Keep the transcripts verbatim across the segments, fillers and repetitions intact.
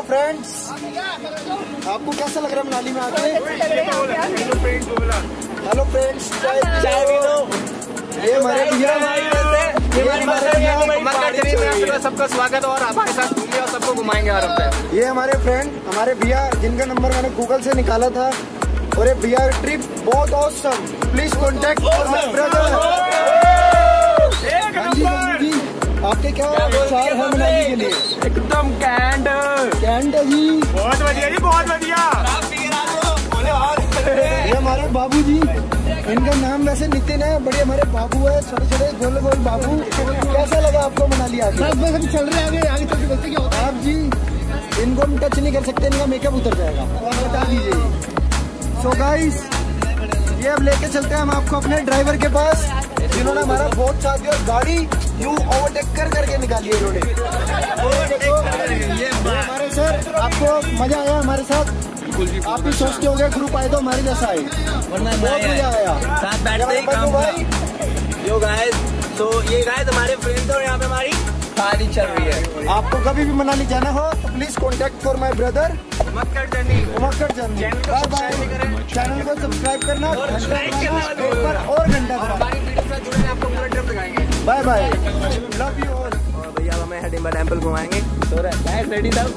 Friends, आपको कैसा लग रहा है मनाली में आके? हेलो फ्रेंड्स, चाय भी दो। ये हमारे भैया, सबका स्वागत और हमारे साथ घूमिए और सबको घुमाएंगे हर हफ्ते। ये हमारे फ्रेंड, हमारे भैया जिनका नंबर मैंने गूगल से निकाला था, और ये भैया ट्रिप बहुत awesome. Please contact my brother. आपके क्या विचार है मनाली के लिए? एकदम कैंड कैंड जी, बहुत बढ़िया जी, बहुत बढ़िया। ये हमारे बाबू जी, इनका नाम वैसे नितिन है, बड़े हमारे बाबू है, छोटे छोटे गोल गोल बाबू। कैसा लगा आपको मनाली आके? बस चल रहे आगे आगे चल के देखते क्या होता है। आप जी, इनको हम टच नहीं कर सकते, इनका मेकअप उतर जाएगा, बता दीजिए। सो गाइस, ये अब लेके चलते हैं हम आपको अपने ड्राइवर के पास, जिन्होंने हमारा बहुत साथ दिया। गाड़ी यूं ओवरटेक कर करके निकाली है इन्होंने। हमारे सर, आपको मजा आया हमारे साथ? आप भी सोचते हो गए ग्रुप आए तो हमारे जैसा आए, वरना बहुत मजा आया साथ बैठते ही काम भाई। यो गाइस, तो ये गाइस हमारे फ्रेंड्स और यहाँ पे हमारी पार्टी चल रही है। आपको कभी भी मनाली जाना हो तो please contact for my brother उमक्कड़ जर्नी। उमक्कड़ जर्नी। Bye bye. चैनल को सब्सक्राइब करना और घंटा दबाना। आपको पूरा ट्रिप दिखाएंगे। Bye bye, love you all. और भैया हमें हिडिंबा टेम्पल घुमाएंगे। तो रेडी सब?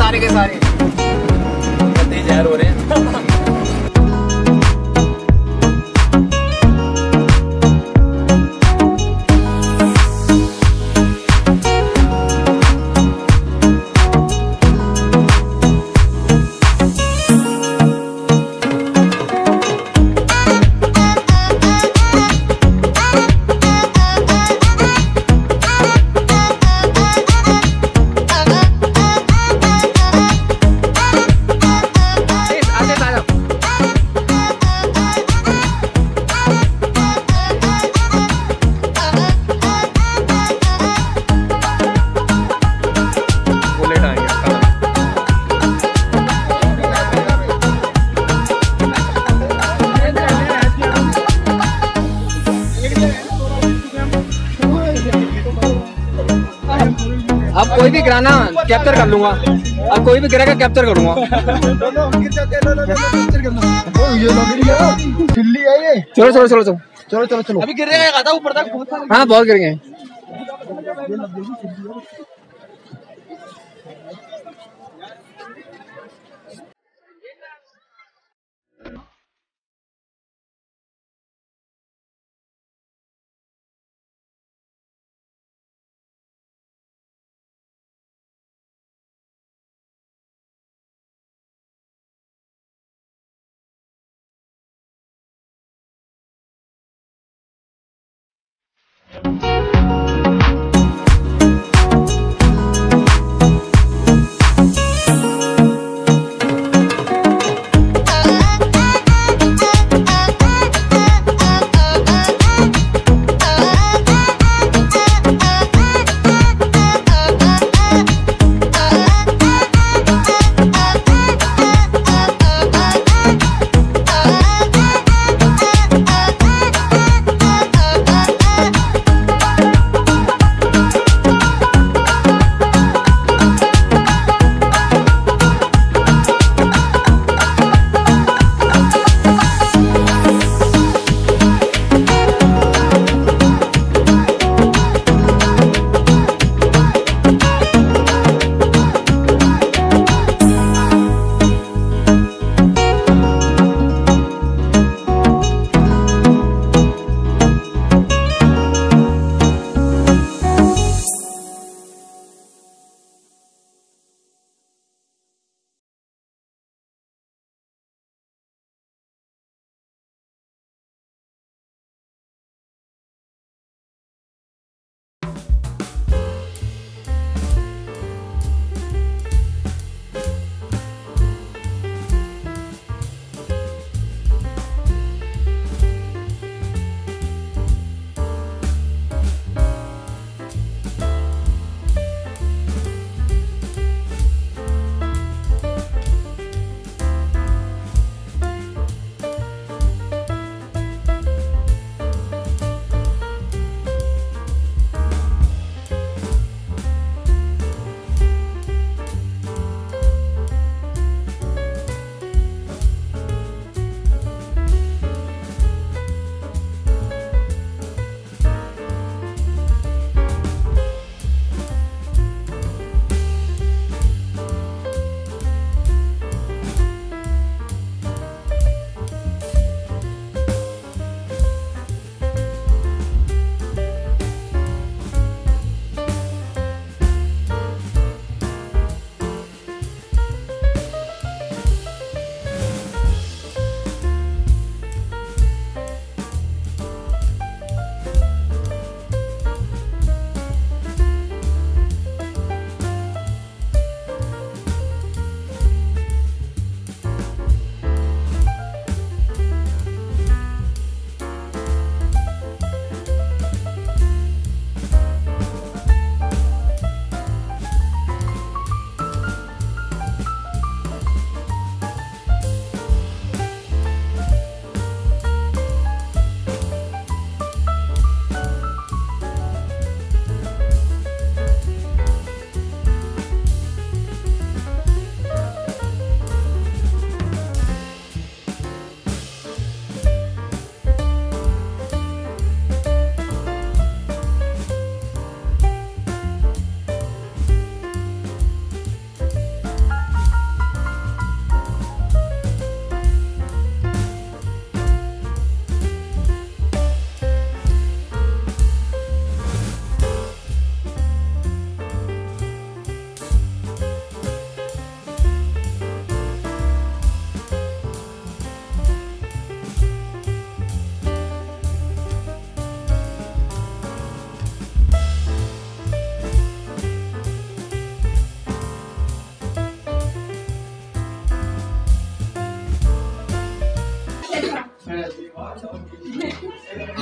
सारे के सारे जहर हो रहे हैं। अब कोई भी गिराना कैप्चर कर लूंगा, अब कोई भी गिरेगा कैप्चर करूंगा। चिल्ली है ये। चलो चलो चलो चलो चलो चलो चलो अभी गिरेगा था ऊपर तक। हाँ बहुत गिर गए।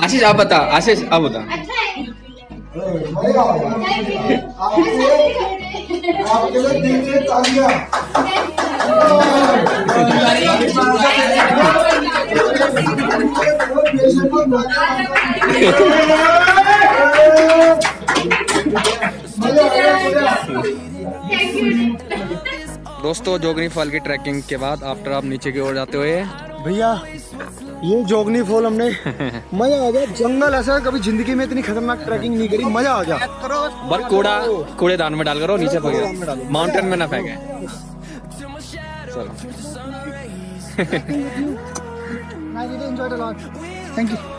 आशीष आप बता, आशीष आप बता। अच्छा है। मजा आ गया। आपके लिए दिल से तालियां। दोस्तों जोगनी फॉल की ट्रैकिंग के बाद आफ्टर आप नीचे की ओर जाते हुए भैया ये जोगनी फॉल हमने मजा आ गया। जंगल ऐसा कभी जिंदगी में इतनी खतरनाक ट्रैकिंग नहीं करी, मजा आ गया। बस कूड़ा कूड़ेदान में डाल करो, नीचे फेंके, माउंटेन में ना फेंके। चलो I really enjoyed a lot. Thank you.